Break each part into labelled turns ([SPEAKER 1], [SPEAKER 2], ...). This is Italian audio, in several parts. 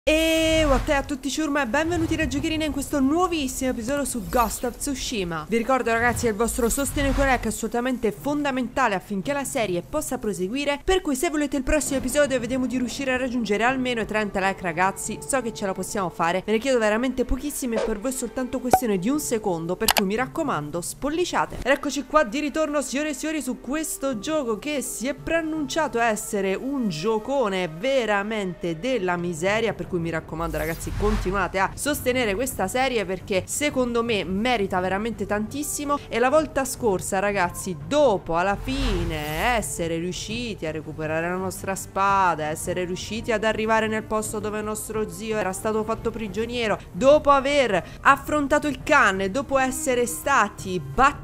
[SPEAKER 1] E a tutti ciurma e benvenuti da Giocherina in questo nuovissimo episodio su Ghost of Tsushima. Vi ricordo ragazzi che il vostro sostenitore è assolutamente fondamentale affinché la serie possa proseguire, per cui se volete il prossimo episodio vediamo di riuscire a raggiungere almeno i 30 like ragazzi. So che ce la possiamo fare, ve ne chiedo veramente pochissime e per voi è soltanto questione di un secondo, per cui mi raccomando spolliciate. Ed eccoci qua di ritorno signore e signori su questo gioco che si è preannunciato essere un giocone veramente della miseria, per cui mi raccomando ragazzi continuate a sostenere questa serie perché secondo me merita veramente tantissimo. E la volta scorsa ragazzi, dopo alla fine essere riusciti a recuperare la nostra spada, essere riusciti ad arrivare nel posto dove il nostro zio era stato fatto prigioniero, dopo aver affrontato il Khan, dopo essere stati battuti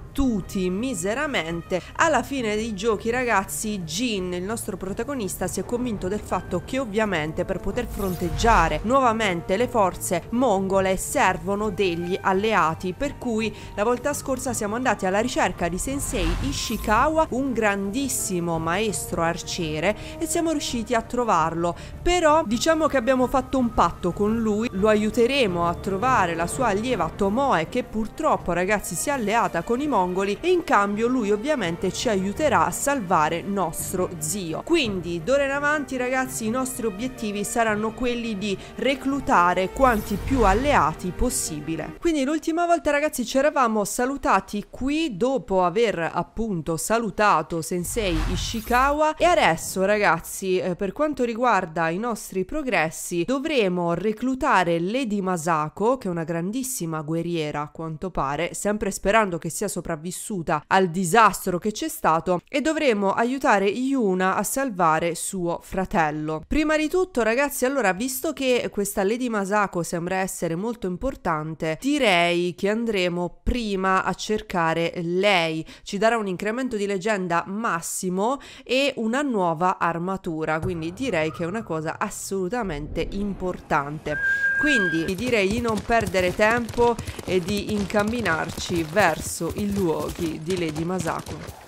[SPEAKER 1] miseramente, alla fine dei giochi ragazzi Jin, il nostro protagonista, si è convinto del fatto che ovviamente per poter fronteggiare nuovamente le forze mongole servono degli alleati, per cui la volta scorsa siamo andati alla ricerca di Sensei Ishikawa, un grandissimo maestro arciere, e siamo riusciti a trovarlo. Però diciamo che abbiamo fatto un patto con lui, lo aiuteremo a trovare la sua allieva Tomoe, che purtroppo ragazzi si è alleata con i mongoli, e in cambio lui ovviamente ci aiuterà a salvare nostro zio. Quindi d'ora in avanti ragazzi i nostri obiettivi saranno quelli di reclutare quanti più alleati possibile. Quindi l'ultima volta ragazzi ci eravamo salutati qui dopo aver appunto salutato Sensei Ishikawa, e adesso ragazzi per quanto riguarda i nostri progressi dovremo reclutare Lady Masako, che è una grandissima guerriera a quanto pare, sempre sperando che sia sopravvissuta al disastro che c'è stato, e dovremo aiutare Yuna a salvare suo fratello. Prima di tutto ragazzi, allora, visto che questa Lady Masako sembra essere molto importante, direi che andremo prima a cercare lei. Ci darà un incremento di leggenda massimo e una nuova armatura, quindi direi che è una cosa assolutamente importante. Quindi direi di non perdere tempo e di incamminarci verso i luoghi di Lady Masako.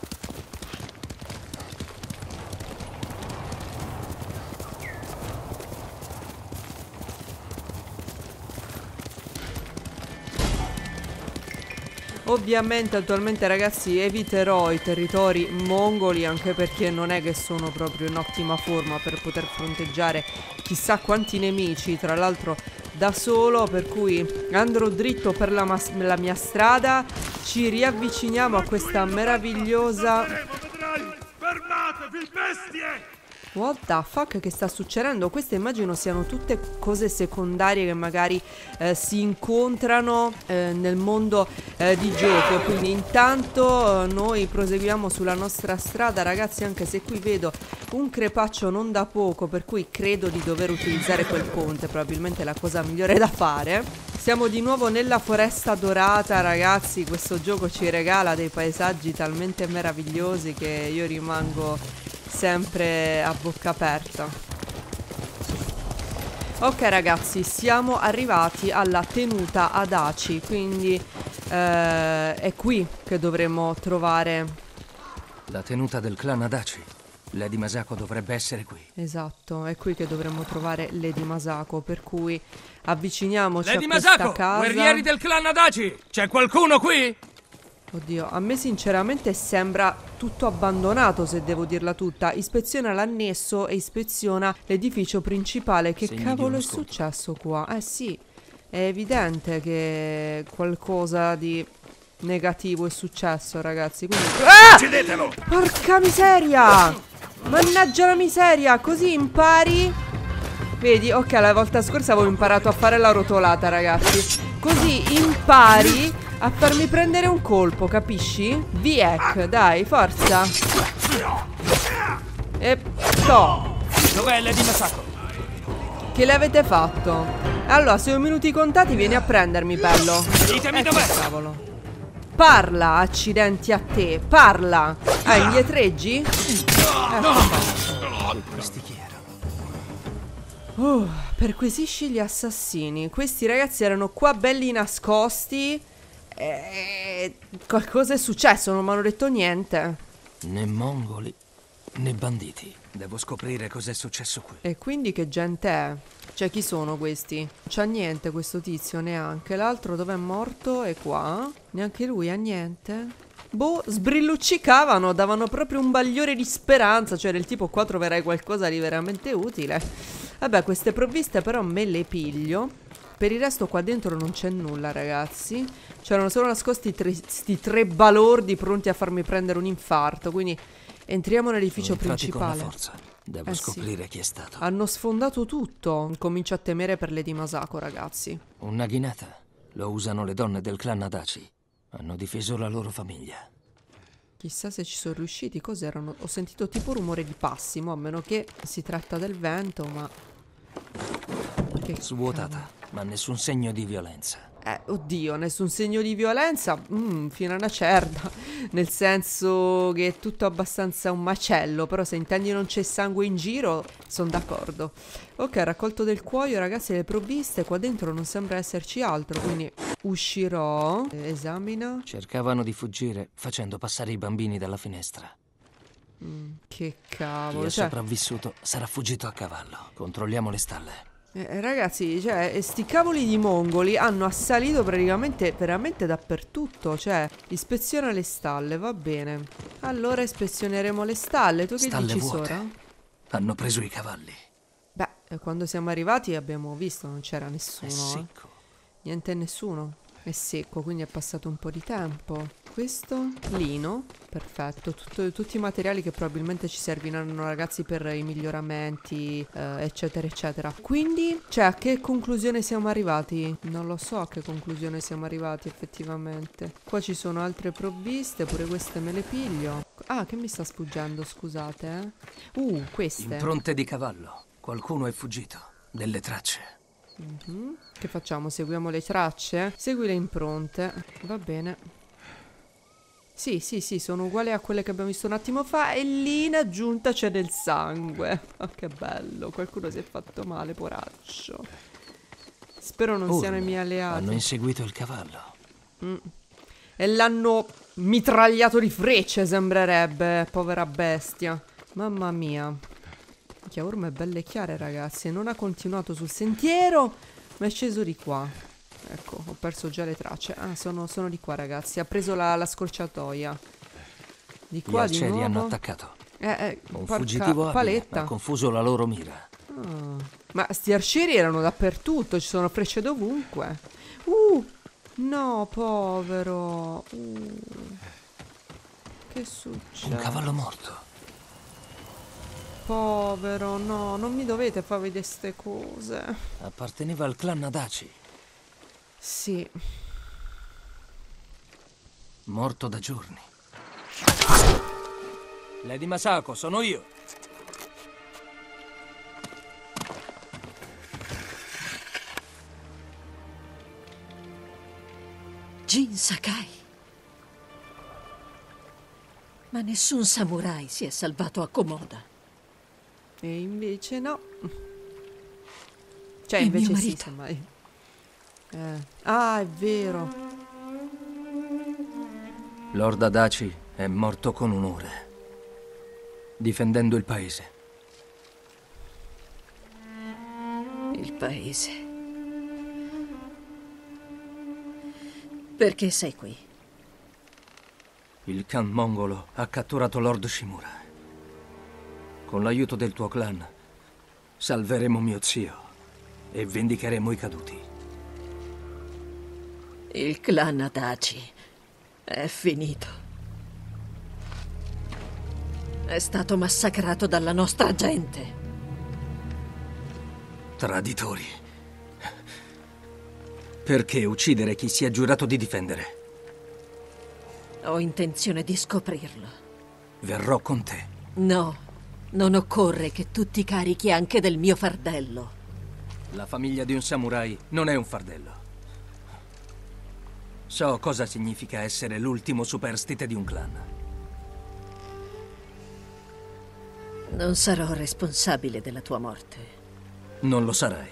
[SPEAKER 1] Ovviamente attualmente ragazzi eviterò i territori mongoli, anche perché non è che sono proprio in ottima forma per poter fronteggiare chissà quanti nemici, tra l'altro da solo, per cui andrò dritto per la mia strada. Ci riavviciniamo a questa meravigliosa...
[SPEAKER 2] Fermatevi, bestie!
[SPEAKER 1] What the fuck che sta succedendo? Queste immagino siano tutte cose secondarie che magari si incontrano nel mondo di gioco. Quindi intanto noi proseguiamo sulla nostra strada ragazzi, anche se qui vedo un crepaccio non da poco, per cui credo di dover utilizzare quel ponte, probabilmente è la cosa migliore da fare. Siamo di nuovo nella foresta dorata ragazzi, questo gioco ci regala dei paesaggi talmente meravigliosi che io rimango sempre a bocca aperta. Ok ragazzi, siamo arrivati alla tenuta Adachi, quindi è qui che dovremo trovare
[SPEAKER 3] la tenuta del clan Adachi. Lady Masako dovrebbe essere qui.
[SPEAKER 1] Esatto, è qui che dovremmo trovare Lady Masako, per cui avviciniamoci
[SPEAKER 3] Lady
[SPEAKER 1] a questa
[SPEAKER 3] Masako,
[SPEAKER 1] casa.
[SPEAKER 3] guerrieri del clan Adachi, c'è qualcuno qui?
[SPEAKER 1] Oddio, a me sinceramente sembra tutto abbandonato, se devo dirla tutta. Ispeziona l'annesso e ispeziona l'edificio principale. Che cavolo è successo qua? Eh sì, è evidente che qualcosa di negativo è successo ragazzi, quindi...
[SPEAKER 2] Uccidetelo!
[SPEAKER 1] Porca miseria! Mannaggia la miseria, così impari... Vedi, ok, la volta scorsa avevo imparato a fare la rotolata ragazzi. Così impari a farmi prendere un colpo, capisci? Viec, dai, forza. E to.
[SPEAKER 3] Dov'è Lady Masako?
[SPEAKER 1] Che le avete fatto? Allora, se ho i minuti contati vieni a prendermi, bello.
[SPEAKER 3] Ditemi dov'è.
[SPEAKER 1] Cavolo. Parla, accidenti a te, parla. Ah, indietreggi?
[SPEAKER 3] Questi chi erano?
[SPEAKER 1] Perquisisci gli assassini. Questi ragazzi erano qua belli nascosti. Qualcosa è successo, non mi hanno detto niente.
[SPEAKER 3] Né mongoli né banditi. Devo scoprire cos'è successo qui.
[SPEAKER 1] E quindi che gente è? Cioè, chi sono questi? C'ha niente questo tizio, neanche. L'altro dov'è morto? È qua. Neanche lui ha niente. Boh, sbrilluccicavano, davano proprio un bagliore di speranza. Cioè, del tipo, qua troverai qualcosa di veramente utile. Vabbè, queste provviste però me le piglio. Per il resto qua dentro non c'è nulla, ragazzi. C'erano solo nascosti sti tre balordi pronti a farmi prendere un infarto. Quindi entriamo nell'edificio principale.
[SPEAKER 3] Con la forza. Devo scoprire chi è stato.
[SPEAKER 1] Hanno sfondato tutto. Comincio a temere per Lady Masako, ragazzi.
[SPEAKER 3] Un naginata. Lo usano le donne del clan Adachi. Hanno difeso la loro famiglia.
[SPEAKER 1] Chissà se ci sono riusciti. Cos'erano? Ho sentito tipo rumore di passi, a meno che si tratta del vento, ma... Che
[SPEAKER 3] Svuotata, ma nessun segno di violenza.
[SPEAKER 1] Oddio, nessun segno di violenza, fino a una certa. Nel senso che è tutto abbastanza un macello. Però se intendi non c'è sangue in giro, sono d'accordo. Ok, raccolto del cuoio, ragazzi, le provviste. Qua dentro non sembra esserci altro, quindi uscirò. Esamina.
[SPEAKER 3] Cercavano di fuggire facendo passare i bambini dalla finestra.
[SPEAKER 1] Che
[SPEAKER 3] Chi
[SPEAKER 1] cavolo,
[SPEAKER 3] è sopravvissuto sarà fuggito a cavallo. Controlliamo le stalle.
[SPEAKER 1] Ragazzi, cioè, sti cavoli di mongoli hanno assalito praticamente veramente dappertutto. Cioè, ispeziona le stalle, va bene. Allora ispezioneremo le stalle. Tu che
[SPEAKER 3] Stalle
[SPEAKER 1] dici,
[SPEAKER 3] vuote.
[SPEAKER 1] Sora?
[SPEAKER 3] Hanno preso i cavalli.
[SPEAKER 1] Beh, quando siamo arrivati abbiamo visto, non c'era
[SPEAKER 3] È
[SPEAKER 1] nessuno.
[SPEAKER 3] secco.
[SPEAKER 1] Niente e nessuno. È secco, quindi è passato un po' di tempo. Questo? Lino. Perfetto. Tutti i materiali che probabilmente ci serviranno, ragazzi, per i miglioramenti, eccetera, eccetera. Quindi, cioè, a che conclusione siamo arrivati? Non lo so a che conclusione siamo arrivati, effettivamente. Qua ci sono altre provviste, pure queste me le piglio. Ah, che mi sta sfuggendo, scusate, queste.
[SPEAKER 3] Impronte di cavallo. Qualcuno è fuggito. Delle tracce.
[SPEAKER 1] Che facciamo? Seguiamo le tracce? Segui le impronte. Va bene. Sì, sono uguali a quelle che abbiamo visto un attimo fa. E lì in aggiunta c'è del sangue. Oh, che bello. Qualcuno si è fatto male, poraccio. Spero non siano i miei alleati.
[SPEAKER 3] Hanno inseguito il cavallo.
[SPEAKER 1] E l'hanno mitragliato di frecce, sembrerebbe. Povera bestia. Mamma mia. Che orme belle chiare, ragazzi. Non ha continuato sul sentiero, ma è sceso di qua. Ecco, ho perso già le tracce. Ah, sono di qua, ragazzi. Ha preso la scorciatoia. Di qua
[SPEAKER 3] Gli
[SPEAKER 1] di
[SPEAKER 3] arcieri
[SPEAKER 1] nuovo.
[SPEAKER 3] hanno attaccato.
[SPEAKER 1] porca
[SPEAKER 3] Un fuggitivo abile
[SPEAKER 1] paletta.
[SPEAKER 3] ha confuso la loro mira.
[SPEAKER 1] Ma sti arcieri erano dappertutto. Ci sono frecce dovunque. No, povero. Che succede?
[SPEAKER 3] Un cavallo morto.
[SPEAKER 1] Povero, no, non mi dovete far vedere ste cose.
[SPEAKER 3] Apparteneva al clan Adachi.
[SPEAKER 1] Sì.
[SPEAKER 3] Morto da giorni. Lady Masako, sono io.
[SPEAKER 4] Jin Sakai. Ma nessun samurai si è salvato a Komoda.
[SPEAKER 1] E invece no. Cioè,
[SPEAKER 4] È
[SPEAKER 1] invece
[SPEAKER 4] mio
[SPEAKER 1] sì,
[SPEAKER 4] marito.
[SPEAKER 1] semmai. Ah, è vero.
[SPEAKER 3] Lord Adachi è morto con onore, difendendo il paese.
[SPEAKER 4] Il paese. Perché sei qui?
[SPEAKER 3] Il Khan mongolo ha catturato Lord Shimura. Con l'aiuto del tuo clan, salveremo mio zio e vendicheremo i caduti.
[SPEAKER 4] Il clan Adachi è finito. È stato massacrato dalla nostra gente.
[SPEAKER 3] Traditori. Perché uccidere chi si è giurato di difendere?
[SPEAKER 4] Ho intenzione di scoprirlo.
[SPEAKER 3] Verrò con te.
[SPEAKER 4] No, non occorre che tu ti carichi anche del mio fardello.
[SPEAKER 3] La famiglia di un samurai non è un fardello. So cosa significa essere l'ultimo superstite di un clan.
[SPEAKER 4] Non sarò responsabile della tua morte.
[SPEAKER 3] Non lo sarai.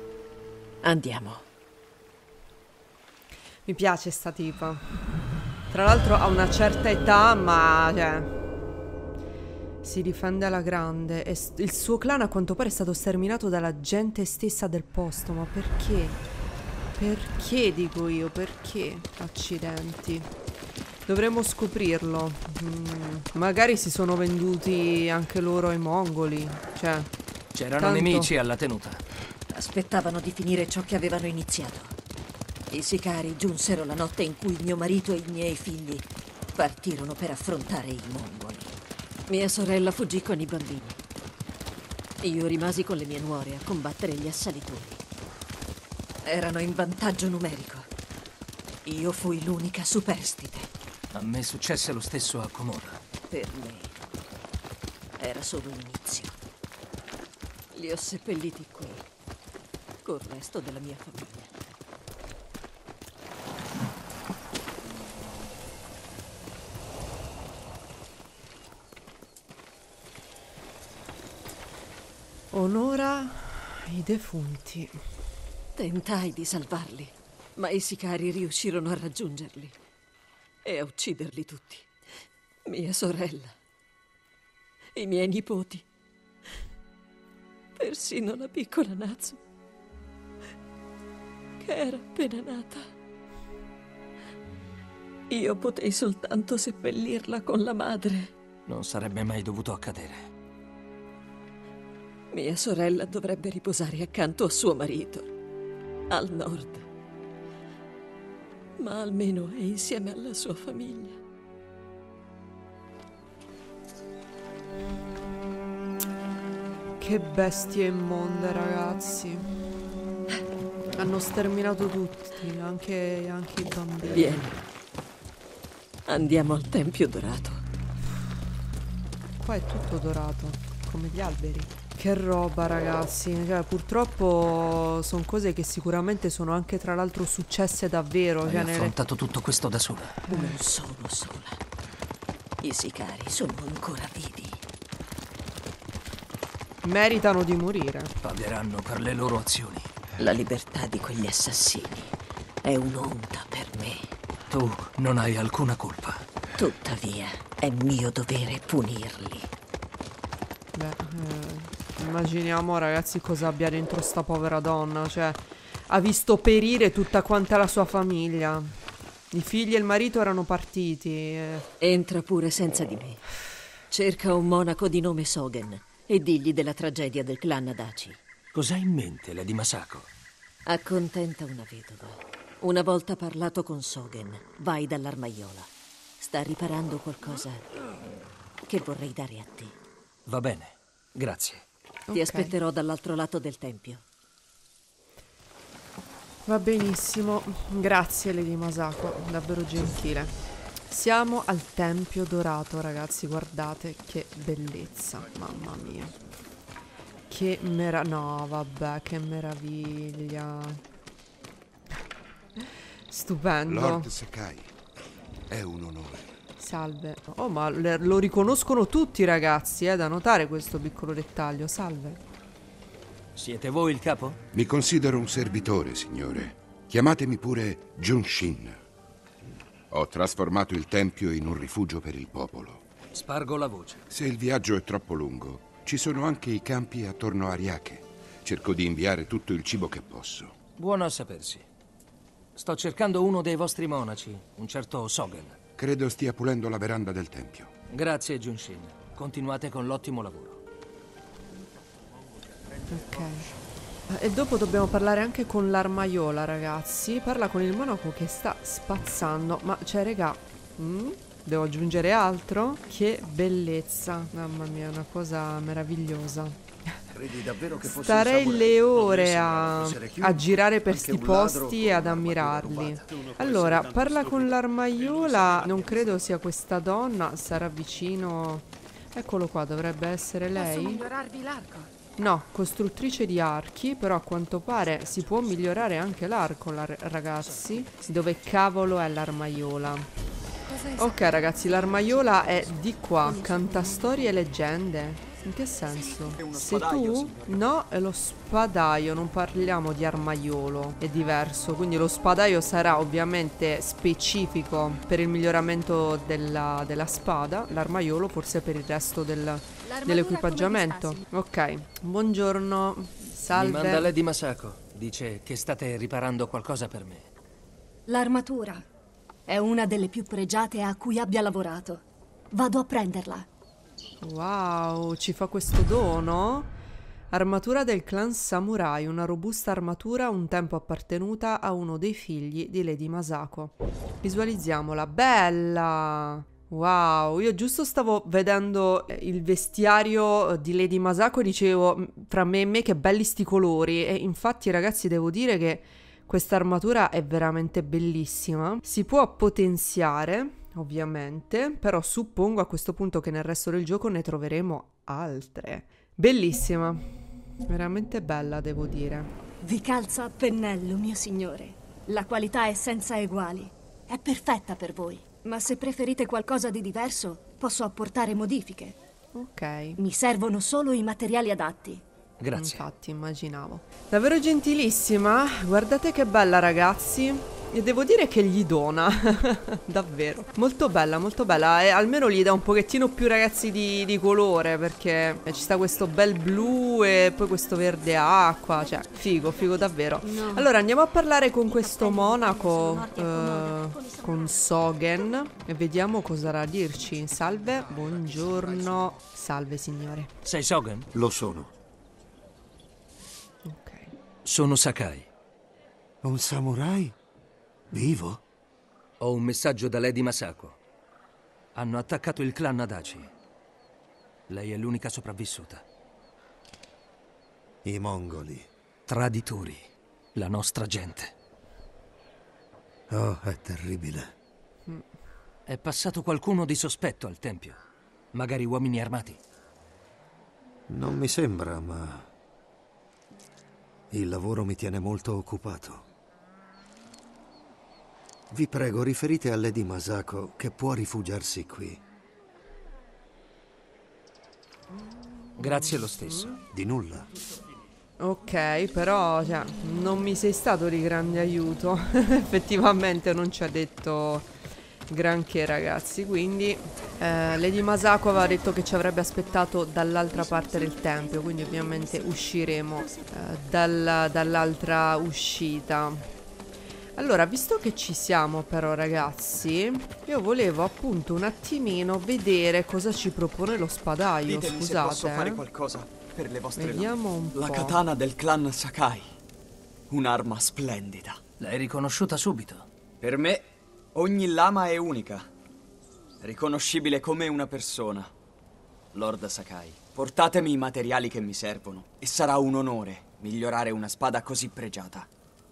[SPEAKER 4] Andiamo.
[SPEAKER 1] Mi piace sta tipa. Tra l'altro ha una certa età, ma cioè, si difende alla grande. E il suo clan a quanto pare è stato sterminato dalla gente stessa del posto. Ma perché? Perché, dico io, perché? Accidenti. Dovremmo scoprirlo. Magari si sono venduti anche loro ai mongoli. Cioè,
[SPEAKER 3] c'erano nemici alla tenuta.
[SPEAKER 4] Aspettavano di finire ciò che avevano iniziato. I sicari giunsero la notte in cui mio marito e i miei figli partirono per affrontare i mongoli. Mia sorella fuggì con i bambini. Io rimasi con le mie nuore a combattere gli assalitori. Erano in vantaggio numerico. Io fui l'unica superstite.
[SPEAKER 3] A me successe lo stesso a Comorra.
[SPEAKER 4] Per me era solo l'inizio. Li ho seppelliti qui, col resto della mia famiglia.
[SPEAKER 1] onora i defunti.
[SPEAKER 4] Tentai di salvarli, ma i sicari riuscirono a raggiungerli e a ucciderli tutti. Mia sorella, i miei nipoti, persino la piccola Natsu, che era appena nata. Io potei soltanto seppellirla con la madre.
[SPEAKER 3] Non sarebbe mai dovuto accadere.
[SPEAKER 4] Mia sorella dovrebbe riposare accanto a suo marito, al nord. Ma almeno è insieme alla sua famiglia.
[SPEAKER 1] Che bestie immonde, ragazzi. Hanno sterminato tutti, anche i bambini.
[SPEAKER 4] Vieni. Andiamo al Tempio Dorato.
[SPEAKER 1] Qua è tutto dorato, come gli alberi. Che roba, ragazzi. Cioè, purtroppo sono cose che sicuramente sono anche tra l'altro successe davvero.
[SPEAKER 3] Hai
[SPEAKER 1] Cioè,
[SPEAKER 3] affrontato tutto questo da sola.
[SPEAKER 4] Non sono sola. I sicari sono ancora vivi.
[SPEAKER 1] meritano di morire.
[SPEAKER 3] Pagheranno per le loro azioni.
[SPEAKER 4] La libertà di quegli assassini è un'onta per me.
[SPEAKER 3] Tu non hai alcuna colpa.
[SPEAKER 4] Tuttavia, è mio dovere punirli.
[SPEAKER 1] Beh, immaginiamo, ragazzi, cosa abbia dentro sta povera donna. Cioè, ha visto perire tutta quanta la sua famiglia. I figli e il marito erano partiti.
[SPEAKER 4] Entra pure senza di me. Cerca un monaco di nome Sogen e digli della tragedia del clan Adachi.
[SPEAKER 3] Cos'hai in mente, Lady Masako?
[SPEAKER 4] Accontenta una vedova. Una volta parlato con Sogen, vai dall'armaiola. Sta riparando qualcosa che vorrei dare a te.
[SPEAKER 3] Va bene, grazie.
[SPEAKER 4] Ti aspetterò dall'altro lato del tempio.
[SPEAKER 1] Va benissimo, grazie Lady Masako, davvero gentile. Siamo al Tempio Dorato, ragazzi, guardate che bellezza, mamma mia. Che no, vabbè, che meraviglia. Stupendo.
[SPEAKER 2] Lord Sakai, è un onore.
[SPEAKER 1] Salve. Oh, ma lo riconoscono tutti, ragazzi, da notare questo piccolo dettaglio. Salve.
[SPEAKER 3] Siete voi il capo?
[SPEAKER 2] Mi considero un servitore, signore. Chiamatemi pure Junshin. Ho trasformato il tempio in un rifugio per il popolo.
[SPEAKER 3] Spargo la voce.
[SPEAKER 2] Se il viaggio è troppo lungo, ci sono anche i campi attorno a Ariake. Cerco di inviare tutto il cibo che posso.
[SPEAKER 3] Buono a sapersi. Sto cercando uno dei vostri monaci, un certo Sogen.
[SPEAKER 2] Credo stia pulendo la veranda del tempio.
[SPEAKER 3] Grazie, Junshin. Continuate con l'ottimo lavoro.
[SPEAKER 1] Ok. E dopo dobbiamo parlare anche con l'armaiola, ragazzi. Parla con il monaco che sta spazzando. Ma cioè, regà, devo aggiungere altro? Che bellezza. Mamma mia, una cosa meravigliosa.
[SPEAKER 5] Credi davvero che fosse
[SPEAKER 1] Starei
[SPEAKER 5] un
[SPEAKER 1] le
[SPEAKER 5] samurai?
[SPEAKER 1] ore
[SPEAKER 5] Non essere chiunque,
[SPEAKER 1] a girare per
[SPEAKER 5] anche
[SPEAKER 1] sti
[SPEAKER 5] un ladro
[SPEAKER 1] posti
[SPEAKER 5] con
[SPEAKER 1] e ad
[SPEAKER 5] un'armatura
[SPEAKER 1] ammirarli.
[SPEAKER 5] rubata.
[SPEAKER 1] Allora, parla con l'armaiola. Non credo sia questa donna. Sarà vicino. Eccolo qua, dovrebbe essere lei.
[SPEAKER 6] Posso migliorarvi l'arco?
[SPEAKER 1] No, costruttrice di archi, però a quanto pare si può migliorare anche l'arco, ragazzi. Dove cavolo è l'armaiola? Ok, ragazzi, l'armaiola è di qua, canta storie e leggende. In che senso?
[SPEAKER 6] È uno
[SPEAKER 1] Sei
[SPEAKER 6] spadaio,
[SPEAKER 1] tu?
[SPEAKER 6] signore.
[SPEAKER 1] No, è lo spadaio, non parliamo di armaiolo, è diverso. Quindi lo spadaio sarà ovviamente specifico per il miglioramento della spada, l'armaiolo forse per il resto dell'equipaggiamento. Ok, buongiorno,
[SPEAKER 3] Mi manda
[SPEAKER 1] salve.
[SPEAKER 3] Lady Masako. Dice che state riparando qualcosa per me.
[SPEAKER 7] L'armatura è una delle più pregiate a cui abbia lavorato. Vado a prenderla.
[SPEAKER 1] Wow, ci fa questo dono? Armatura del clan Samurai, una robusta armatura un tempo appartenuta a uno dei figli di Lady Masako. Visualizziamola, bella! Wow, io giusto stavo vedendo il vestiario di Lady Masako e dicevo fra me e me che belli sti colori e infatti ragazzi devo dire che questa armatura è veramente bellissima. Si può potenziare ovviamente, però suppongo a questo punto che nel resto del gioco ne troveremo altre. Bellissima, veramente bella devo dire.
[SPEAKER 7] Vi calza a pennello, mio signore. La qualità è senza eguali. È perfetta per voi. Ma se preferite qualcosa di diverso, posso apportare modifiche.
[SPEAKER 1] Ok.
[SPEAKER 7] Mi servono solo i materiali adatti.
[SPEAKER 3] Grazie.
[SPEAKER 1] Infatti, immaginavo. Davvero gentilissima. Guardate che bella, ragazzi. E devo dire che gli dona. Davvero. Molto bella, molto bella. E almeno gli dà un pochettino più, ragazzi, di colore. Perché ci sta questo bel blu e poi questo verde acqua. Cioè, figo, figo davvero. Allora, andiamo a parlare con questo monaco. Con Sogen. E vediamo cosa ha da dirci. Salve, buongiorno. Salve, signore.
[SPEAKER 3] Sei Sogen?
[SPEAKER 5] Lo sono.
[SPEAKER 1] Ok.
[SPEAKER 3] Sono Sakai.
[SPEAKER 5] Un samurai? Vivo?
[SPEAKER 3] Ho un messaggio da Lady Masako. Hanno attaccato il clan Adachi. Lei è l'unica sopravvissuta.
[SPEAKER 5] I mongoli.
[SPEAKER 3] Traditori. La nostra gente.
[SPEAKER 5] Oh, è terribile.
[SPEAKER 3] È passato qualcuno di sospetto al tempio. Magari uomini armati.
[SPEAKER 5] Non mi sembra, ma il lavoro mi tiene molto occupato. Vi prego, riferite a Lady Masako che può rifugiarsi qui.
[SPEAKER 3] Grazie lo stesso.
[SPEAKER 5] Di nulla.
[SPEAKER 1] Ok, però cioè, non mi sei stato di grande aiuto. Effettivamente non ci ha detto granché, ragazzi. Quindi Lady Masako aveva detto che ci avrebbe aspettato dall'altra parte del tempio. Quindi ovviamente usciremo dall'altra uscita. Allora, visto che ci siamo però, ragazzi, io volevo appunto un attimino vedere cosa ci propone lo spadaio.
[SPEAKER 6] Ditemi se
[SPEAKER 1] Scusate,
[SPEAKER 6] posso fare qualcosa per le vostre
[SPEAKER 1] vediamo un
[SPEAKER 6] La
[SPEAKER 1] po'.
[SPEAKER 6] katana del clan Sakai. Un'arma splendida.
[SPEAKER 3] L'hai riconosciuta subito.
[SPEAKER 6] Per me, ogni lama è unica. Riconoscibile come una persona. Lord Sakai, portatemi i materiali che mi servono e sarà un onore migliorare una spada così pregiata.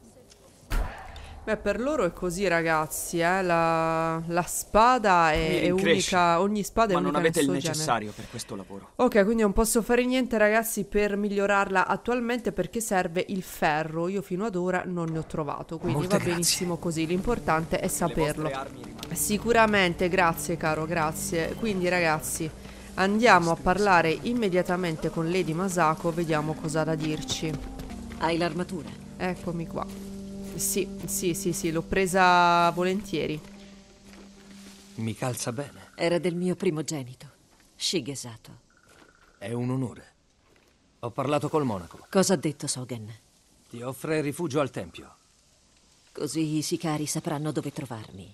[SPEAKER 1] Beh, per loro è così, ragazzi, la spada
[SPEAKER 6] Mi
[SPEAKER 1] è
[SPEAKER 6] rincresce,
[SPEAKER 1] unica, ogni spada è
[SPEAKER 6] ma
[SPEAKER 1] unica
[SPEAKER 6] non avete
[SPEAKER 1] nel
[SPEAKER 6] il
[SPEAKER 1] suo genere.
[SPEAKER 6] necessario per questo lavoro.
[SPEAKER 1] Ok, quindi non posso fare niente, ragazzi, per migliorarla attualmente perché serve il ferro. Io fino ad ora non ne ho trovato, quindi
[SPEAKER 3] Molte
[SPEAKER 1] va
[SPEAKER 3] grazie.
[SPEAKER 1] benissimo così. L'importante è
[SPEAKER 6] Le
[SPEAKER 1] saperlo.
[SPEAKER 6] vostre armi rimangono.
[SPEAKER 1] Sicuramente, grazie caro, grazie. Quindi, ragazzi, andiamo a parlare immediatamente con Lady Masako, vediamo cosa ha da dirci.
[SPEAKER 4] Hai l'armatura?
[SPEAKER 1] Eccomi qua. Sì, l'ho presa volentieri.
[SPEAKER 3] Mi calza bene.
[SPEAKER 4] Era del mio primogenito, Shigesato.
[SPEAKER 3] È un onore. Ho parlato col monaco.
[SPEAKER 4] Cosa ha detto Sogen?
[SPEAKER 3] Ti offre rifugio al tempio.
[SPEAKER 4] Così i sicari sapranno dove trovarmi.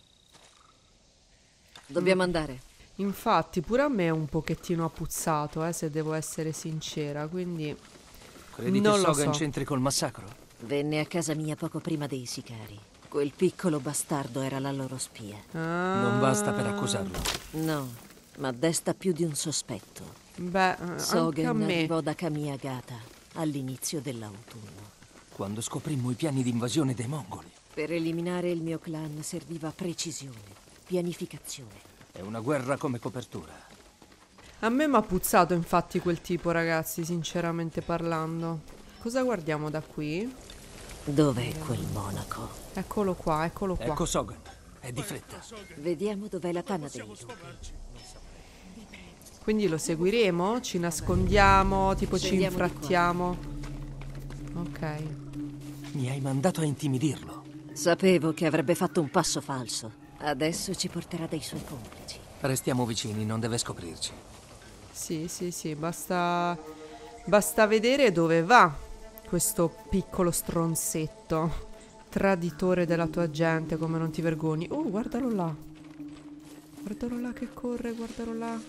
[SPEAKER 4] Dobbiamo andare.
[SPEAKER 1] Infatti, pure a me è un pochettino appuzzato, se devo essere sincera, quindi
[SPEAKER 3] Credi
[SPEAKER 1] non
[SPEAKER 3] che
[SPEAKER 1] lo
[SPEAKER 3] Sogen
[SPEAKER 1] so.
[SPEAKER 3] c'entri col massacro?
[SPEAKER 4] Venne a casa mia poco prima dei sicari. Quel piccolo bastardo era la loro spia.
[SPEAKER 3] Non basta per accusarlo.
[SPEAKER 4] No, ma desta più di un sospetto.
[SPEAKER 1] Beh, anche a
[SPEAKER 4] Sogen
[SPEAKER 1] me.
[SPEAKER 4] arrivò da Kamiagata all'inizio dell'autunno.
[SPEAKER 3] Quando scoprimmo i piani di invasione dei mongoli.
[SPEAKER 4] Per eliminare il mio clan serviva precisione, pianificazione.
[SPEAKER 3] È una guerra come copertura.
[SPEAKER 1] A me mi ha puzzato infatti quel tipo, ragazzi, sinceramente parlando. Cosa guardiamo da qui?
[SPEAKER 4] Dov'è quel monaco?
[SPEAKER 1] Eccolo qua, eccolo qua.
[SPEAKER 3] Ecco Sogen. È di fretta.
[SPEAKER 4] Vediamo dov'è la tana dei lupi.
[SPEAKER 1] Quindi lo seguiremo? Ci nascondiamo? Tipo ci
[SPEAKER 4] Scendiamo di qua.
[SPEAKER 1] infrattiamo? Ok.
[SPEAKER 3] Mi hai mandato a intimidirlo.
[SPEAKER 4] Sapevo che avrebbe fatto un passo falso. Adesso ci porterà dai suoi complici.
[SPEAKER 3] Restiamo vicini, non deve scoprirci.
[SPEAKER 1] Sì, sì, sì, basta vedere dove va questo piccolo stronzetto. Traditore della tua gente, come non ti vergogni. Oh, guardalo là. Guardalo là che corre, guardalo là.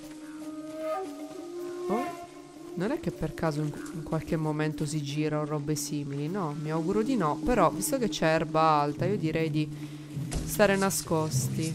[SPEAKER 1] Oh, non è che per caso in qualche momento si gira o robe simili, no, mi auguro di no. Però, visto che c'è erba alta, io direi di stare nascosti.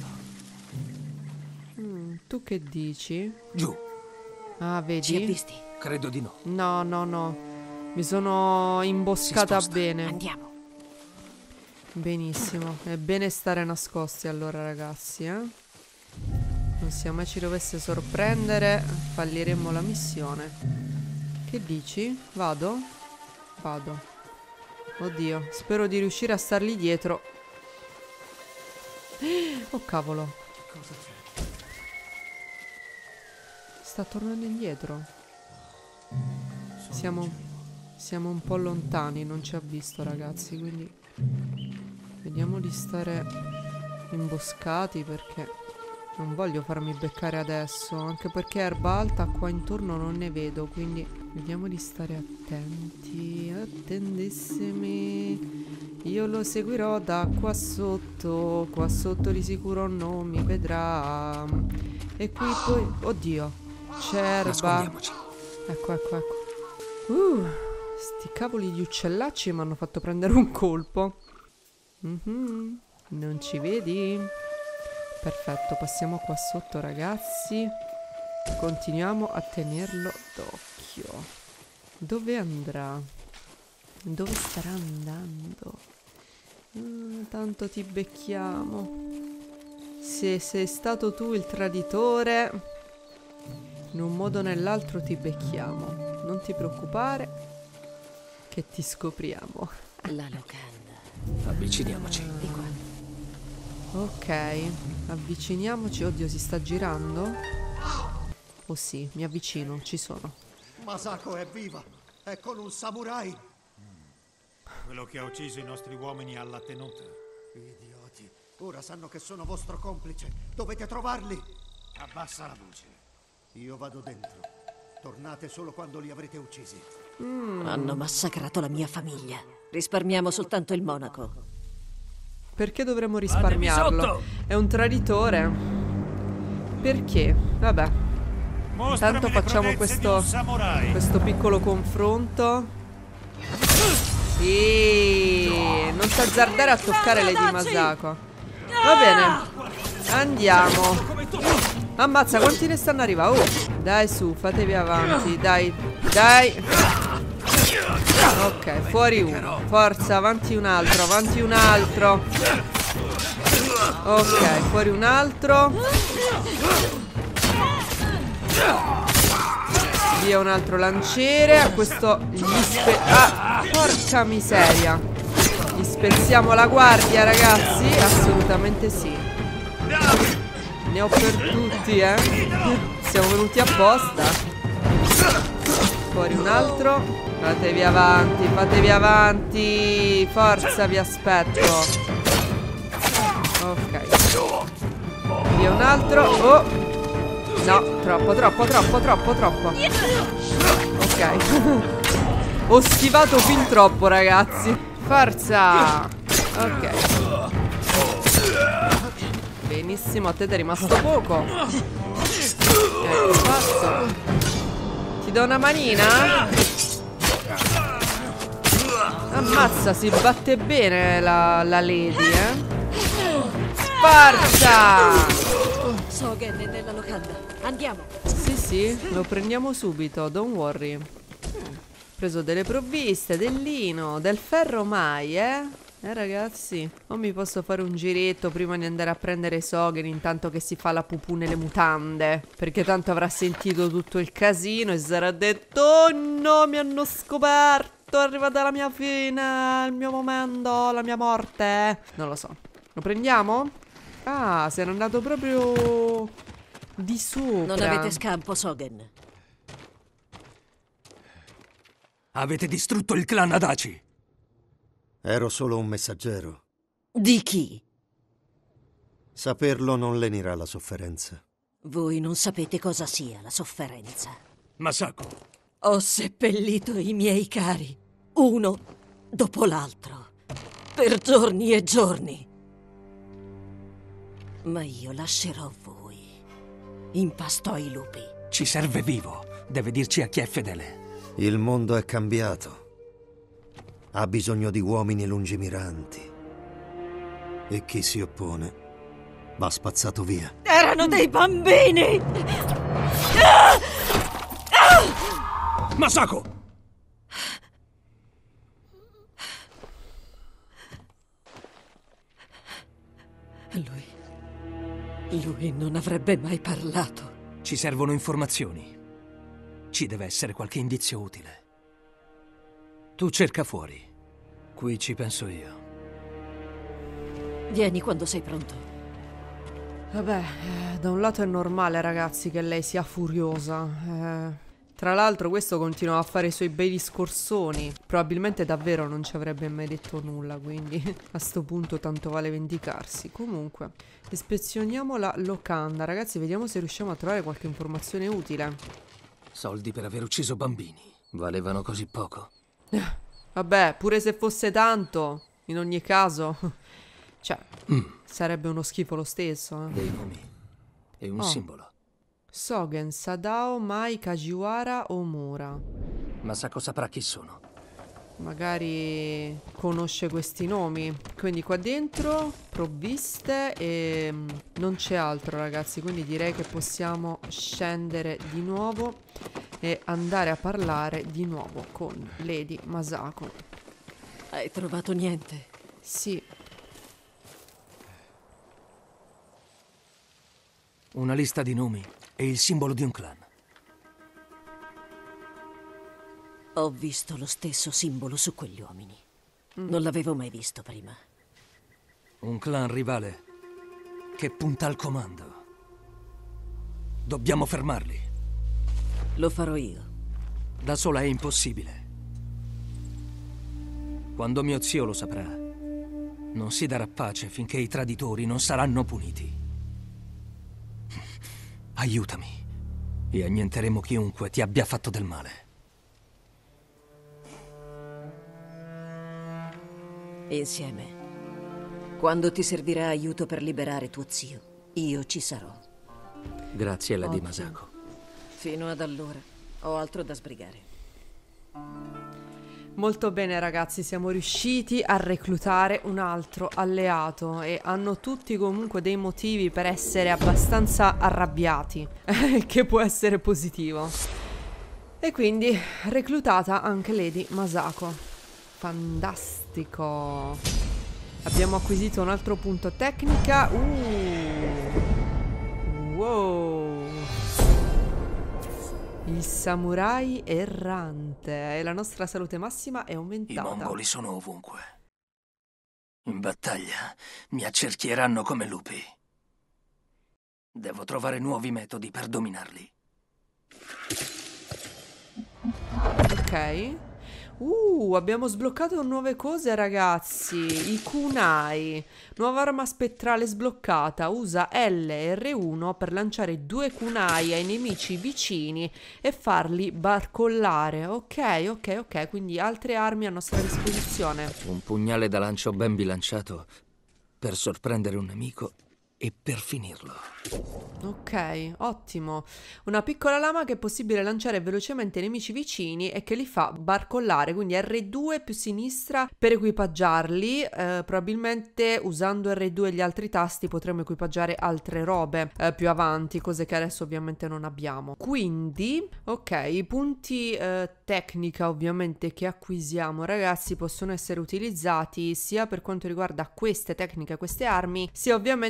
[SPEAKER 1] Tu che dici?
[SPEAKER 3] Giù.
[SPEAKER 1] Ah,
[SPEAKER 4] Ci ha
[SPEAKER 1] vedi?
[SPEAKER 4] visti?
[SPEAKER 3] Credo di no.
[SPEAKER 1] No, no, no. Mi sono imboscata
[SPEAKER 3] Si sposta.
[SPEAKER 1] bene.
[SPEAKER 4] Andiamo.
[SPEAKER 1] Benissimo. È bene stare nascosti allora, ragazzi, eh? Non sia mai ci dovesse sorprendere, falliremmo la missione. Che dici? Vado? Vado. Oddio, spero di riuscire a stargli dietro. Oh cavolo.
[SPEAKER 5] Cosa c'è?
[SPEAKER 1] Sta tornando indietro. Siamo un po' lontani, non ci ha visto, ragazzi, quindi vediamo di stare imboscati perché non voglio farmi beccare adesso, anche perché erba alta qua intorno non ne vedo, quindi vediamo di stare attenti, attendissimi. Io lo seguirò da qua sotto di sicuro non mi vedrà. E qui poi, oddio, c'è erba.
[SPEAKER 3] Nascondiamoci.
[SPEAKER 1] Ecco, ecco, ecco. Sti cavoli di uccellacci mi hanno fatto prendere un colpo. Non ci vedi? Perfetto, passiamo qua sotto, ragazzi. Continuiamo a tenerlo d'occhio. Dove andrà? Dove starà andando? Tanto ti becchiamo. Se sei stato tu il traditore, in un modo o nell'altro ti becchiamo. Non ti preoccupare, che ti scopriamo.
[SPEAKER 4] La locanda.
[SPEAKER 3] Avviciniamoci.
[SPEAKER 4] Di qua.
[SPEAKER 1] Ok, avviciniamoci. Oddio, si sta girando? Oh sì, mi avvicino, ci sono.
[SPEAKER 5] Masako è viva! È con un samurai!
[SPEAKER 8] Quello che ha ucciso i nostri uomini alla tenuta.
[SPEAKER 5] Idioti! Ora sanno che sono vostro complice. Dovete trovarli!
[SPEAKER 8] Abbassa la voce.
[SPEAKER 5] Io vado dentro. Tornate solo quando li avrete uccisi.
[SPEAKER 4] Hanno massacrato la mia famiglia. Risparmiamo soltanto il monaco.
[SPEAKER 1] Perché dovremmo risparmiarlo?
[SPEAKER 3] sotto!
[SPEAKER 1] È un traditore. Perché? Vabbè.
[SPEAKER 8] Mostrami
[SPEAKER 1] Tanto
[SPEAKER 8] le
[SPEAKER 1] facciamo
[SPEAKER 8] prodezze di un samurai.
[SPEAKER 1] questo piccolo confronto. Sì, non ti azzardare a toccare Lady Masako. Va bene, andiamo. Ammazza, quanti ne stanno arrivando? Oh, dai su, fatevi avanti, dai, dai. Ok, fuori uno. Forza, avanti un altro, avanti un altro. Ok, fuori un altro. Via un altro lanciere. A questo gli porca miseria. Gli spezziamo la guardia, ragazzi. Assolutamente sì. Ne ho per tutti, siamo venuti apposta. Fuori un altro. Fatevi avanti, fatevi avanti. Forza, vi aspetto. Ok. Via un altro. Oh. No, troppo, troppo, troppo, troppo, troppo. Ok. Ho schivato fin troppo, ragazzi. Forza. Ok. Benissimo, a te ti è rimasto poco. Fatto. Ti do una manina? Ammazza, si batte bene la lady, Forza!
[SPEAKER 4] Sogen è nella locanda. Andiamo.
[SPEAKER 1] Sì, sì, lo prendiamo subito, don't worry. Preso delle provviste, del lino, del ferro mai, ragazzi? O mi posso fare un giretto prima di andare a prendere Sogen intanto che si fa la pupù nelle mutande? Perché tanto avrà sentito tutto il casino e sarà detto: oh no, mi hanno scoperto, è arrivata la mia fine, il mio momento, la mia morte. Non lo so. Lo prendiamo? Ah, se n'è andato proprio di sopra.
[SPEAKER 4] Non avete scampo, Sogen.
[SPEAKER 3] Avete distrutto il clan Adachi.
[SPEAKER 5] Ero solo un messaggero.
[SPEAKER 4] Di chi?
[SPEAKER 5] Saperlo non lenirà la sofferenza.
[SPEAKER 4] Voi non sapete cosa sia la sofferenza.
[SPEAKER 3] Masako.
[SPEAKER 4] Ho seppellito i miei cari, uno dopo l'altro, per giorni e giorni. Ma io lascerò voi in pasto ai lupi.
[SPEAKER 3] Ci serve vivo. Deve dirci a chi è fedele.
[SPEAKER 5] Il mondo è cambiato. Ha bisogno di uomini lungimiranti. E chi si oppone va spazzato via.
[SPEAKER 4] Erano dei bambini!
[SPEAKER 3] Masako!
[SPEAKER 4] Lui non avrebbe mai parlato.
[SPEAKER 3] Ci servono informazioni. Ci deve essere qualche indizio utile. Tu cerca fuori. Qui ci penso io.
[SPEAKER 4] Vieni quando sei pronto.
[SPEAKER 1] Vabbè, da un lato è normale, ragazzi, che lei sia furiosa. Tra l'altro questo continua a fare i suoi bei discorsoni. Probabilmente davvero non ci avrebbe mai detto nulla, quindi a sto punto tanto vale vendicarsi. Comunque, ispezioniamo la locanda. Ragazzi, vediamo se riusciamo a trovare qualche informazione utile.
[SPEAKER 3] Soldi per aver ucciso bambini. Valevano così poco.
[SPEAKER 1] Vabbè, pure se fosse tanto, in ogni caso, cioè, sarebbe uno schifo lo stesso.
[SPEAKER 3] Dei nomi e un simbolo.
[SPEAKER 1] Sogen, Sadao, Mai, Kajiwara, Omura.
[SPEAKER 3] Masako saprà chi sono.
[SPEAKER 1] Magari conosce questi nomi. Quindi qua dentro provviste e non c'è altro, ragazzi. Quindi direi che possiamo scendere di nuovo e andare a parlare di nuovo con Lady Masako.
[SPEAKER 4] Hai trovato niente?
[SPEAKER 1] Sì.
[SPEAKER 3] Una lista di nomi e il simbolo di un clan.
[SPEAKER 4] Ho visto lo stesso simbolo su quegli uomini. Non l'avevo mai visto prima.
[SPEAKER 3] Un clan rivale che punta al comando. Dobbiamo fermarli.
[SPEAKER 4] Lo farò io.
[SPEAKER 3] Da sola è impossibile. Quando mio zio lo saprà, non si darà pace finché i traditori non saranno puniti. Aiutami e annienteremo chiunque ti abbia fatto del male.
[SPEAKER 4] Insieme. Quando ti servirà aiuto per liberare tuo zio, io ci sarò.
[SPEAKER 3] Grazie, Lady Masako.
[SPEAKER 4] Fino ad allora, ho altro da sbrigare.
[SPEAKER 1] Molto bene, ragazzi, siamo riusciti a reclutare un altro alleato e hanno tutti comunque dei motivi per essere abbastanza arrabbiati, che può essere positivo. E quindi reclutata anche Lady Masako. Fantastico. Abbiamo acquisito un altro punto tecnica. Wow. Il samurai errante. E la nostra salute massima è aumentata.
[SPEAKER 3] I mongoli sono ovunque. In battaglia mi accerchieranno come lupi. Devo trovare nuovi metodi per dominarli.
[SPEAKER 1] Ok. Abbiamo sbloccato nuove cose, ragazzi. I kunai. Nuova arma spettrale sbloccata. Usa L e R1 per lanciare 2 kunai ai nemici vicini e farli barcollare. Ok. Quindi altre armi a nostra disposizione.
[SPEAKER 3] Un pugnale da lancio ben bilanciato per sorprendere un nemico e per finirlo.
[SPEAKER 1] Ok, ottimo. Una piccola lama che è possibile lanciare velocemente ai nemici vicini e che li fa barcollare, quindi R2 più sinistra per equipaggiarli. Probabilmente usando R2 e gli altri tasti potremo equipaggiare altre robe più avanti, cose che adesso ovviamente non abbiamo. Quindi, ok, i punti tecnica ovviamente che acquisiamo, ragazzi, possono essere utilizzati sia per quanto riguarda queste tecniche, queste armi, sia ovviamente per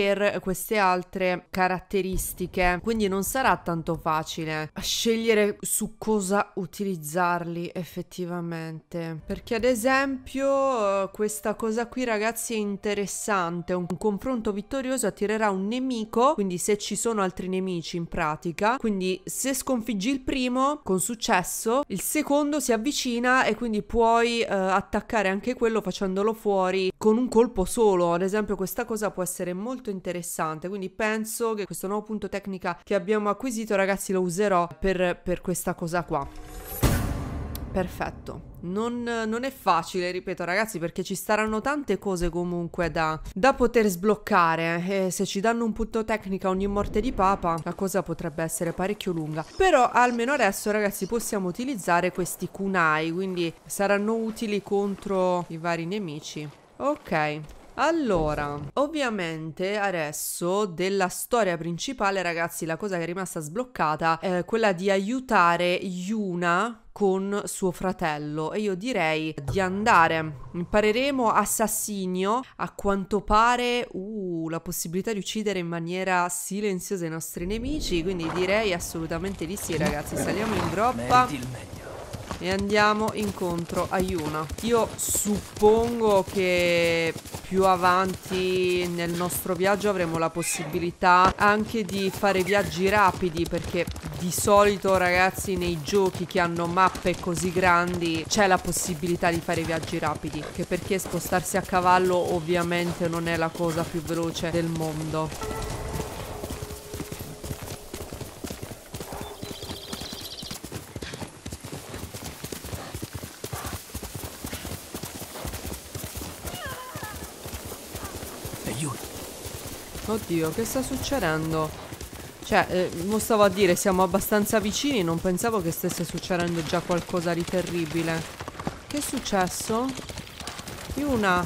[SPEAKER 1] per queste altre caratteristiche, quindi non sarà tanto facile scegliere su cosa utilizzarli effettivamente, perché ad esempio questa cosa qui, ragazzi, è interessante. Un confronto vittorioso attirerà un nemico, quindi se ci sono altri nemici in pratica, quindi se sconfiggi il primo con successo, il secondo si avvicina e quindi puoi attaccare anche quello facendolo fuori con un colpo solo. Ad esempio questa cosa può essere molto interessante, quindi penso che questo nuovo punto tecnica che abbiamo acquisito, ragazzi, lo userò per questa cosa qua. Perfetto. Non è facile, ripeto, ragazzi, perché ci saranno tante cose comunque da poter sbloccare, e se ci danno un punto tecnica ogni morte di papa la cosa potrebbe essere parecchio lunga. Però almeno adesso, ragazzi, possiamo utilizzare questi kunai, quindi saranno utili contro i vari nemici. Ok. Allora, ovviamente adesso della storia principale, ragazzi, la cosa che è rimasta sbloccata è quella di aiutare Yuna con suo fratello, e io direi di andare. Impareremo assassinio, a quanto pare la possibilità di uccidere in maniera silenziosa i nostri nemici, quindi direi assolutamente di sì, ragazzi. Saliamo in groppa e andiamo incontro a Yuna. Io suppongo che più avanti nel nostro viaggio avremo la possibilità anche di fare viaggi rapidi, perché di solito, ragazzi, nei giochi che hanno mappe così grandi c'è la possibilità di fare viaggi rapidi, che perché spostarsi a cavallo ovviamente non è la cosa più veloce del mondo. Oddio, che sta succedendo? Cioè, mo stavo a dire, siamo abbastanza vicini, non pensavo che stesse succedendo già qualcosa di terribile. Che è successo? Yuna.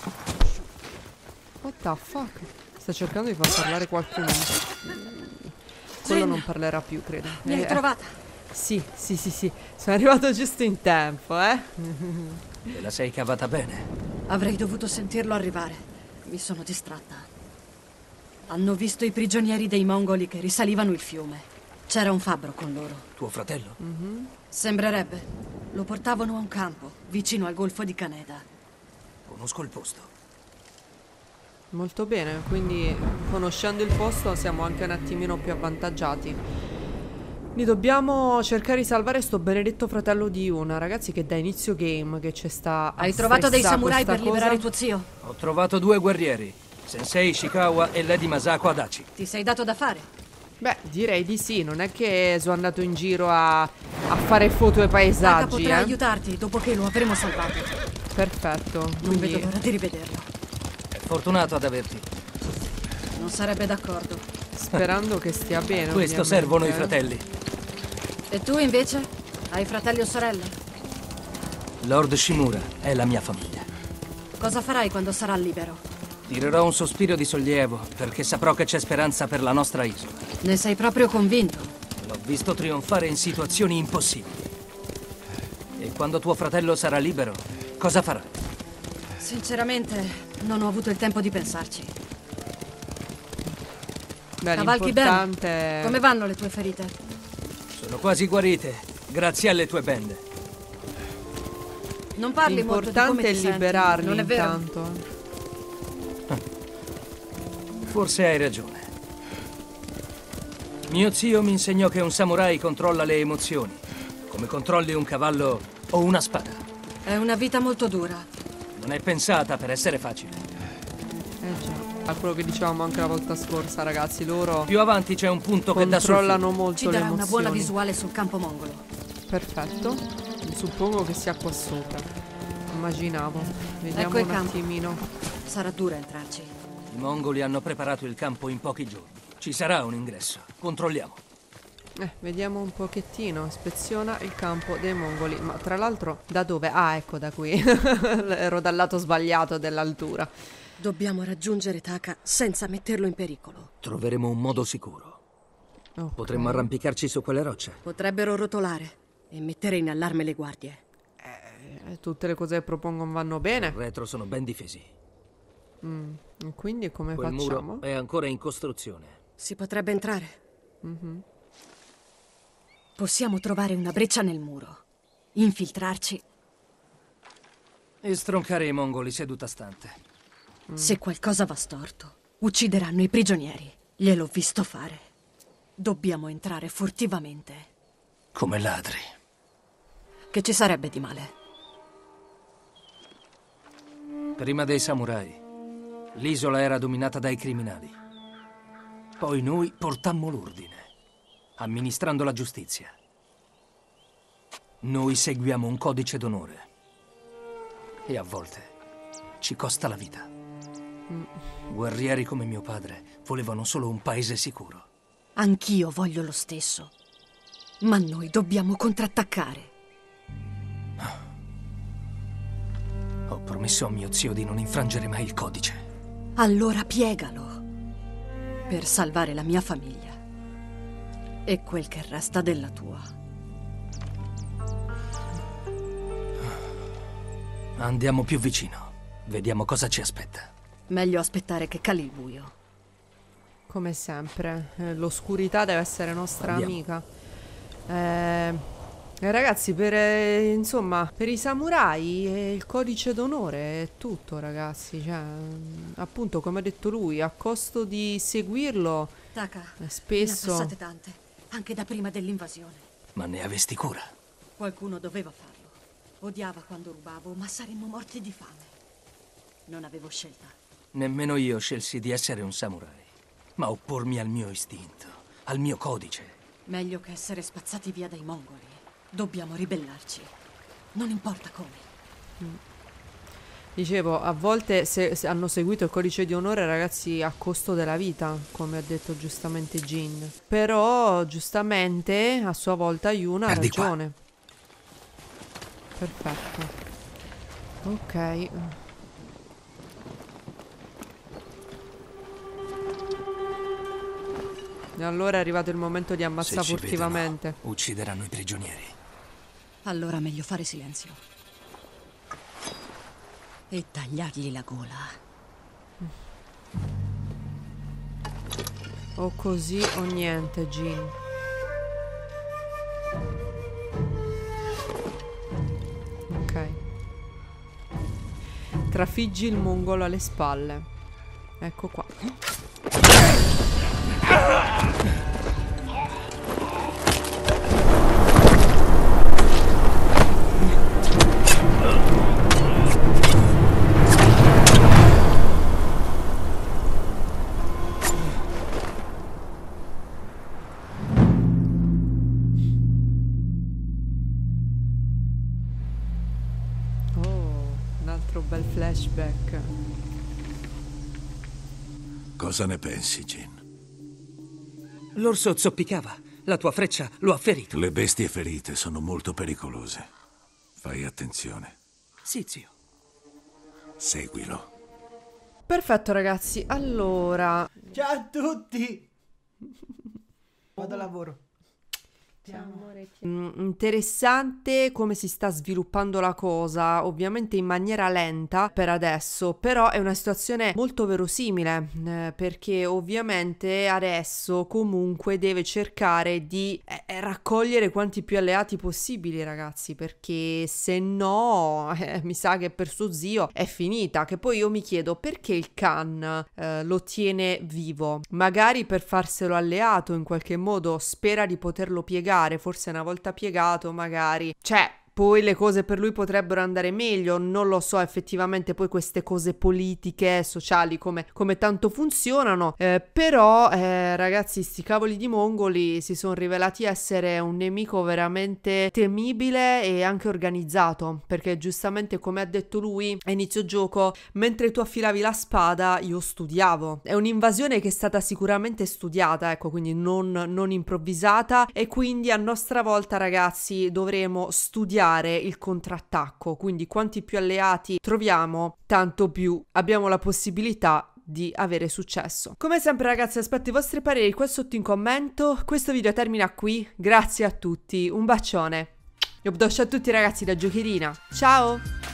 [SPEAKER 1] What the fuck? Sta cercando di far parlare qualcuno. Quello non parlerà più, credo.
[SPEAKER 4] Mi hai trovata?
[SPEAKER 1] Sì. Sono arrivato giusto in tempo, eh?
[SPEAKER 3] Te la sei cavata bene.
[SPEAKER 4] Avrei dovuto sentirlo arrivare. Mi sono distratta. Hanno visto i prigionieri dei mongoli che risalivano il fiume. C'era un fabbro con loro.
[SPEAKER 3] Tuo fratello?
[SPEAKER 4] Sembrerebbe. Lo portavano a un campo, vicino al golfo di Caneda.
[SPEAKER 3] Conosco il posto.
[SPEAKER 1] Molto bene, quindi conoscendo il posto siamo anche un attimino più avvantaggiati. Quindi dobbiamo cercare di salvare sto benedetto fratello di Yuna, ragazzi, che da inizio game che ci sta.
[SPEAKER 4] Hai trovato dei samurai per liberare tuo zio?
[SPEAKER 3] Ho trovato 2 guerrieri, Sensei Ishikawa e Lady Masako Adachi.
[SPEAKER 4] Ti sei dato da fare?
[SPEAKER 1] Beh, direi di sì, non è che sono andato in giro a fare foto e paesaggi.
[SPEAKER 4] Taka potrà aiutarti dopo che lo avremo salvato.
[SPEAKER 1] Perfetto.
[SPEAKER 4] Non vedo l'ora di rivederlo.
[SPEAKER 3] È fortunato ad averti.
[SPEAKER 4] Non sarebbe d'accordo.
[SPEAKER 1] Sperando che stia bene.
[SPEAKER 3] Questo servono i fratelli.
[SPEAKER 4] E tu invece? Hai fratelli o sorelle?
[SPEAKER 3] Lord Shimura è la mia famiglia.
[SPEAKER 4] Cosa farai quando sarà libero?
[SPEAKER 3] Tirerò un sospiro di sollievo, perché saprò che c'è speranza per la nostra isola.
[SPEAKER 4] Ne sei proprio convinto?
[SPEAKER 3] L'ho visto trionfare in situazioni impossibili. E quando tuo fratello sarà libero, cosa farà?
[SPEAKER 4] Sinceramente, non ho avuto il tempo di pensarci.
[SPEAKER 1] Beh,
[SPEAKER 4] Cavalchi
[SPEAKER 1] l'importante
[SPEAKER 4] bene? Come vanno le tue ferite?
[SPEAKER 3] Sono quasi guarite, grazie alle tue bende.
[SPEAKER 4] Non parli molto di come
[SPEAKER 1] l'importante è
[SPEAKER 4] ti senti,
[SPEAKER 1] liberarli
[SPEAKER 4] non è vero?
[SPEAKER 1] intanto.
[SPEAKER 3] Forse hai ragione. Mio zio mi insegnò che un samurai controlla le emozioni, come controlli un cavallo o una spada.
[SPEAKER 4] È una vita molto dura.
[SPEAKER 3] Non è pensata per essere facile.
[SPEAKER 1] Già, a quello che dicevamo anche la volta scorsa, ragazzi, loro
[SPEAKER 3] Più avanti c'è un punto che dà sul
[SPEAKER 1] controllano
[SPEAKER 3] filo.
[SPEAKER 1] molto
[SPEAKER 4] Ci
[SPEAKER 1] le
[SPEAKER 4] darà
[SPEAKER 1] emozioni.
[SPEAKER 4] una buona visuale sul campo mongolo.
[SPEAKER 1] Perfetto. Suppongo che sia qua sopra. Immaginavo. Vediamo
[SPEAKER 4] Ecco il
[SPEAKER 1] un
[SPEAKER 4] campo.
[SPEAKER 1] attimino.
[SPEAKER 4] Sarà dura entrarci.
[SPEAKER 3] I mongoli hanno preparato il campo in pochi giorni. Ci sarà un ingresso. Controlliamo.
[SPEAKER 1] Vediamo un pochettino. Ispeziona il campo dei mongoli. Ma tra l'altro da dove? Ah, ecco, da qui. Ero dal lato sbagliato dell'altura.
[SPEAKER 4] Dobbiamo raggiungere Taka senza metterlo in pericolo.
[SPEAKER 3] Troveremo un modo sicuro.
[SPEAKER 1] Ok.
[SPEAKER 3] Potremmo arrampicarci su quelle rocce.
[SPEAKER 4] Potrebbero rotolare e mettere in allarme le guardie.
[SPEAKER 1] Tutte le cose che propongono vanno bene.
[SPEAKER 3] Al retro sono ben difesi.
[SPEAKER 1] E quindi come
[SPEAKER 3] Quel
[SPEAKER 1] facciamo?
[SPEAKER 3] muro è ancora in costruzione.
[SPEAKER 7] Si potrebbe entrare. Possiamo trovare una breccia nel muro, infiltrarci.
[SPEAKER 3] E stroncare i mongoli seduta stante.
[SPEAKER 7] Se qualcosa va storto, uccideranno i prigionieri. Gliel'ho visto fare. Dobbiamo entrare furtivamente.
[SPEAKER 3] Come ladri.
[SPEAKER 7] Che ci sarebbe di male?
[SPEAKER 3] Prima dei samurai, l'isola era dominata dai criminali. Poi noi portammo l'ordine, amministrando la giustizia. Noi seguiamo un codice d'onore. E a volte ci costa la vita. Guerrieri come mio padre volevano solo un paese sicuro.
[SPEAKER 7] Anch'io voglio lo stesso. Ma noi dobbiamo contrattaccare.
[SPEAKER 3] Ho promesso a mio zio di non infrangere mai il codice.
[SPEAKER 7] Allora piegalo. Per salvare la mia famiglia. E quel che resta della tua.
[SPEAKER 3] Andiamo più vicino. Vediamo cosa ci aspetta.
[SPEAKER 7] Meglio aspettare che cali il buio.
[SPEAKER 1] Come sempre, l'oscurità deve essere nostra
[SPEAKER 3] Andiamo.
[SPEAKER 1] amica. Ragazzi, insomma, per i samurai il codice d'onore è tutto, ragazzi. Cioè, appunto, come ha detto lui, a costo di seguirlo,
[SPEAKER 7] Taka,
[SPEAKER 1] spesso...
[SPEAKER 7] ne ha passate tante, anche da prima dell'invasione.
[SPEAKER 3] Ma ne avesti cura?
[SPEAKER 7] Qualcuno doveva farlo. Odiava quando rubavo, ma saremmo morti di fame. Non avevo scelta.
[SPEAKER 3] Nemmeno io scelsi di essere un samurai, ma oppormi al mio istinto, al mio codice.
[SPEAKER 7] Meglio che essere spazzati via dai mongoli. Dobbiamo ribellarci. Non importa come.
[SPEAKER 1] Dicevo, a volte se hanno seguito il codice di onore, ragazzi, a costo della vita, come ha detto giustamente Jin. Però, giustamente, a sua volta Yuna ha
[SPEAKER 3] Perdi qua.
[SPEAKER 1] ragione. Perfetto. Ok. E allora è arrivato il momento di ammazzare
[SPEAKER 3] Se ci
[SPEAKER 1] furtivamente.
[SPEAKER 3] vedono, uccideranno i prigionieri.
[SPEAKER 7] Allora meglio fare silenzio. E tagliargli la gola.
[SPEAKER 1] O così o niente, Jin. Ok. Trafiggi il mongolo alle spalle. Ecco qua. Bel flashback.
[SPEAKER 9] Cosa ne pensi, Jin?
[SPEAKER 3] L'orso zoppicava. La tua freccia lo ha ferito.
[SPEAKER 9] Le bestie ferite sono molto pericolose. Fai attenzione.
[SPEAKER 3] Sì, zio.
[SPEAKER 9] Seguilo.
[SPEAKER 1] Perfetto, ragazzi. Allora,
[SPEAKER 10] Ciao a tutti! Vado a lavoro.
[SPEAKER 1] interessante come si sta sviluppando la cosa, ovviamente in maniera lenta per adesso, però è una situazione molto verosimile, perché ovviamente adesso comunque deve cercare di raccogliere quanti più alleati possibili, ragazzi, perché se no mi sa che per suo zio è finita. Che poi io mi chiedo perché il Khan lo tiene vivo, magari per farselo alleato in qualche modo, spera di poterlo piegare. Forse una volta piegato magari, cioè, poi le cose per lui potrebbero andare meglio, non lo so effettivamente poi queste cose politiche, sociali, come tanto funzionano, però ragazzi, sti cavoli di mongoli si sono rivelati essere un nemico veramente temibile e anche organizzato, perché giustamente come ha detto lui a inizio gioco, mentre tu affilavi la spada io studiavo. È un'invasione che è stata sicuramente studiata, ecco, quindi non improvvisata, e quindi a nostra volta, ragazzi, dovremo studiare il contrattacco, quindi quanti più alleati troviamo, tanto più abbiamo la possibilità di avere successo. Come sempre, ragazzi, aspetto i vostri pareri qua sotto in commento. Questo video termina qui, grazie a tutti, un bacione. E a tutti, ragazzi, da Giocherina. Ciao!